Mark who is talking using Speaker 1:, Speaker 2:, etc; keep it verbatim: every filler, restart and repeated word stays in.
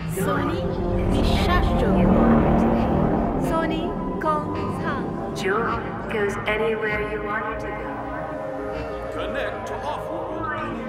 Speaker 1: Sony Mishajo. Sony Kong Sang.
Speaker 2: Joy goes anywhere you want it to go.
Speaker 3: Connect to Offworld.